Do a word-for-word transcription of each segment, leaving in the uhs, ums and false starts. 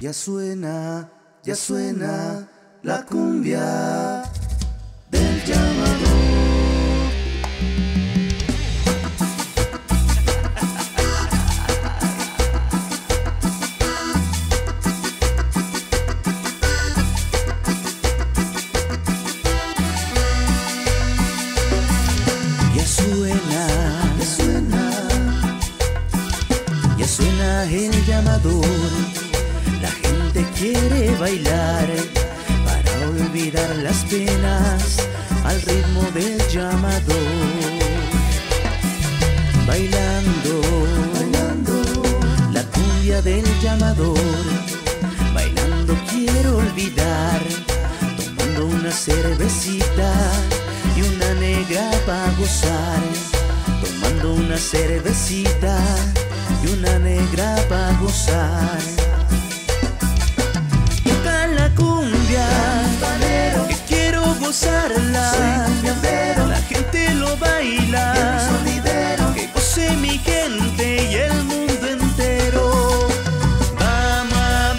Ya suena, ya suena la cumbia del llamador. Ya suena, ya suena, ya suena el llamador. La gente quiere bailar para olvidar las penas al ritmo del llamador. Bailando, bailando la cumbia del llamador. Bailando quiero olvidar, tomando una cervecita y una negra pa' gozar. Tomando una cervecita y una negra pa' gozar. Toca la cumbia, que quiero gozarla. La gente lo baila, que goce mi gente y el mundo entero. Vamos a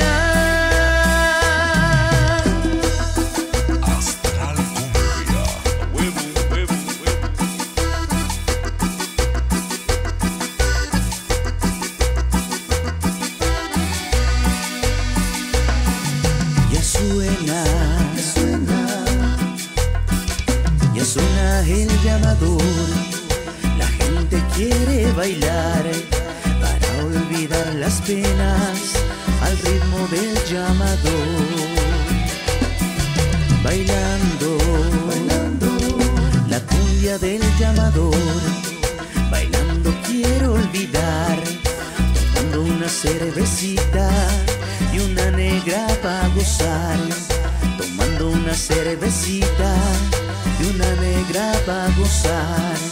bailar. Astral Cumbia, huevo, huevo, huevo. Ya suena, ya suena, ya suena el llamador. La gente quiere bailar para olvidar las penas al ritmo del llamador. Bailando, bailando la cumbia del llamador. Bailando quiero olvidar, tomando una cervecita y una negra pa' gozar. Tomando una cervecita y una negra pa' gozar.